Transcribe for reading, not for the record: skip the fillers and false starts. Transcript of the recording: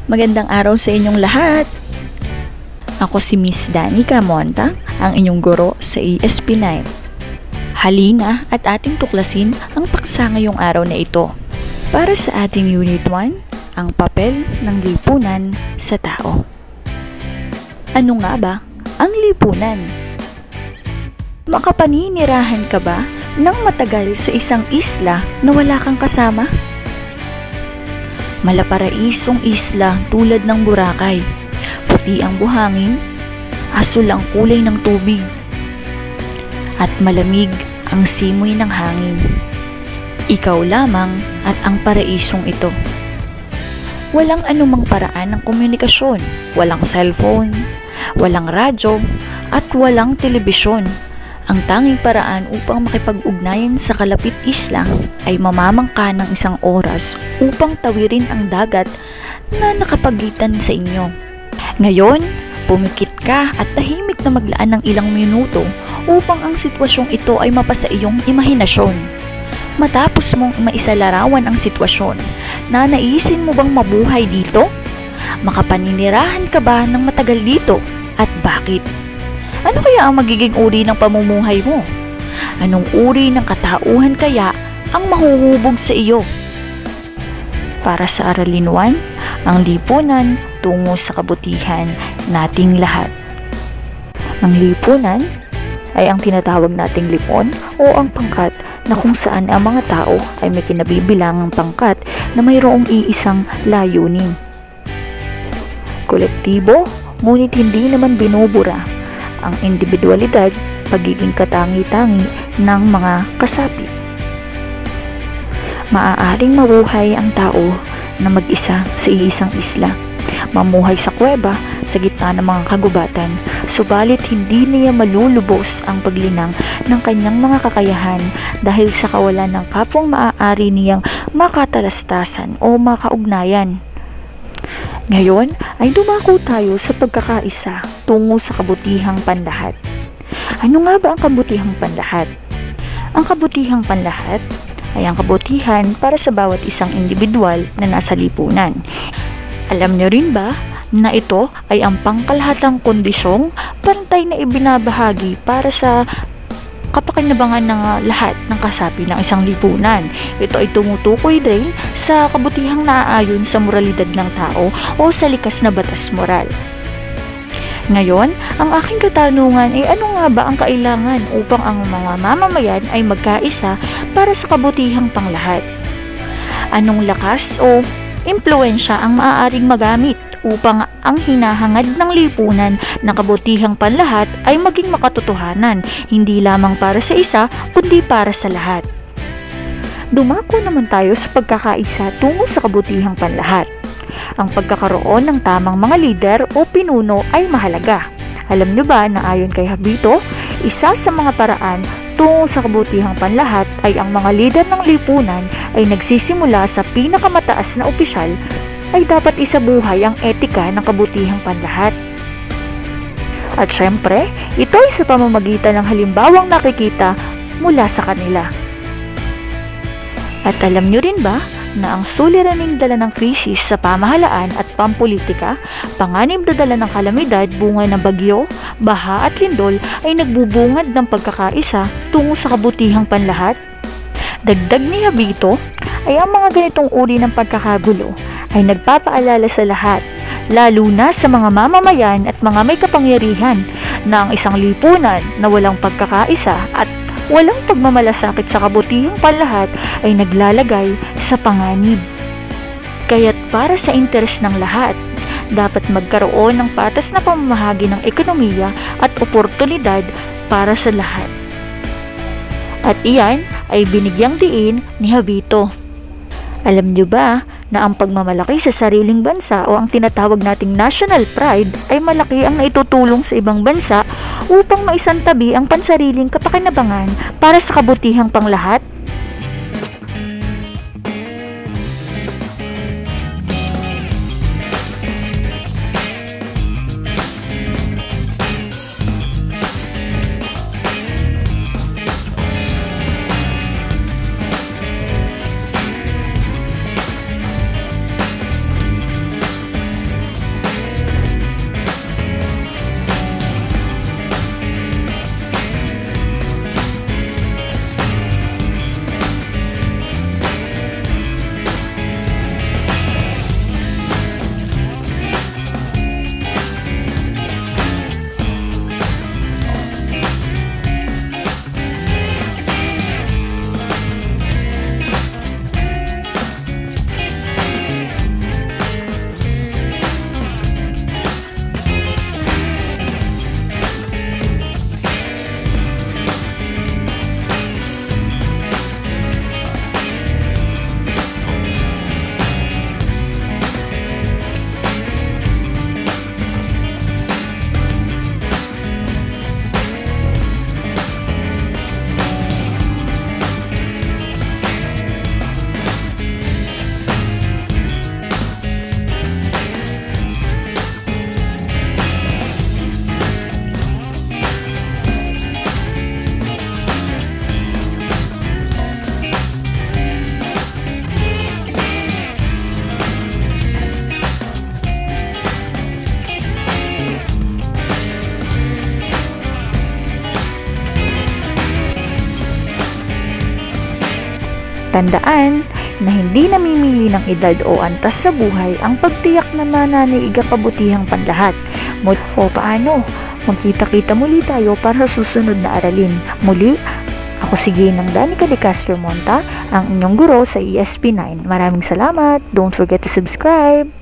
Magandang araw sa inyong lahat. Ako si Miss Danica Monta, ang inyong guro sa ESP9. Halina at ating tuklasin ang paksa ngayong araw na ito. Para sa ating Unit 1, ang papel ng lipunan sa tao. Ano nga ba ang lipunan? Makapaninirahan ka ba ng matagal sa isang isla na wala kang kasama? Malaparaisong isla tulad ng Boracay, puti ang buhangin, asul ang kulay ng tubig, at malamig ang simoy ng hangin. Ikaw lamang at ang paraisong ito. Walang anumang paraan ng komunikasyon, walang cellphone, walang radyo, at walang telebisyon. Ang tanging paraan upang makipag-ugnayan sa kalapit isla ay mamamangka ng isang oras upang tawirin ang dagat na nakapagitan sa inyo. Ngayon, pumikit ka at tahimik na maglaan ng ilang minuto upang ang sitwasyong ito ay mapasa iyong imahinasyon. Matapos mong maisalarawan ang sitwasyon, naisin mo bang mabuhay dito? Makapaninirahan ka ba ng matagal dito at bakit? Ano kaya ang magiging uri ng pamumuhay mo? Anong uri ng katauhan kaya ang mahuhubog sa iyo? Para sa Aralin 1, ang lipunan tungo sa kabutihan nating lahat. Ang lipunan ay ang tinatawag nating lipon o ang pangkat na kung saan ang mga tao ay may kinabibilangang pangkat na mayroong iisang layunin. Kolektibo, ngunit hindi naman binubura ang individualidad, pagiging katangi-tangi ng mga kasapi. Maaaring mabuhay ang tao na mag-isa sa iisang isla, mamuhay sa kuweba sa gitna ng mga kagubatan, subalit hindi niya malulubos ang paglinang ng kanyang mga kakayahan dahil sa kawalan ng kapwang maaari niyang makatalastasan o makaugnayan. Ngayon ay dumako tayo sa pagkakaisa tungo sa kabutihang panlahat. Ano nga ba ang kabutihang panlahat? Ang kabutihang panlahat ay ang kabutihan para sa bawat isang individual na nasa lipunan. Alam niyo rin ba na ito ay ang pangkalahatang kondisyong pantay na ibinabahagi para sa kapakinabangan ng lahat ng kasapi ng isang lipunan. Ito ay tumutukoy rin sa kabutihang naaayon sa moralidad ng tao o sa likas na batas moral. Ngayon, ang aking katanungan ay ano nga ba ang kailangan upang ang mga mamamayan ay magkaisa para sa kabutihang panglahat? Anong lakas o impluwensya ang maaaring magamit upang ang hinahangad ng lipunan na kabutihang panlahat ay maging makatotohanan, hindi lamang para sa isa, kundi para sa lahat. Dumako naman tayo sa pagkakaisa tungo sa kabutihang panlahat. Ang pagkakaroon ng tamang mga lider o pinuno ay mahalaga. Alam niyo ba na ayon kay Habito, isa sa mga paraan tungo sa kabutihang panlahat ay ang mga lider ng lipunan ay nagsisimula sa pinakamataas na opisyal ay dapat isabuhay ang etika ng kabutihang panlahat. At syempre, ito ay sa pamamagitan ng halimbawang nakikita mula sa kanila. At alam nyo rin ba na ang suliraning dala ng krisis sa pamahalaan at pampolitika, panganib na dala ng kalamidad bunga ng bagyo, baha at lindol ay nagbubungad ng pagkakaisa tungo sa kabutihang panlahat? Dagdag ni Habito ay ang mga ganitong uri ng pagkakagulo ay nagpapaalala sa lahat, lalo na sa mga mamamayan at mga may kapangyarihan, na ang isang lipunan na walang pagkakaisa at walang pagmamalasakit sa kabutihang panlahat ay naglalagay sa panganib. Kaya't para sa interes ng lahat, dapat magkaroon ng patas na pamamahagi ng ekonomiya at oportunidad para sa lahat. At iyan ay binigyang diin ni Habito. Alam niyo ba na ang pagmamalaki sa sariling bansa o ang tinatawag nating national pride ay malaki ang naitutulong sa ibang bansa upang maisantabi ang pansariling kapakinabangan para sa kabutihang panglahat? Tandaan na hindi namimili ng edad o antas sa buhay ang pagtiyak na mananaig ang kabutihang panlahat. O paano? Magkita-kita muli tayo para sa susunod na aralin. Muli, ako si Ginang Danica de Castro Monta, ang inyong guro sa ESP9. Maraming salamat. Don't forget to subscribe.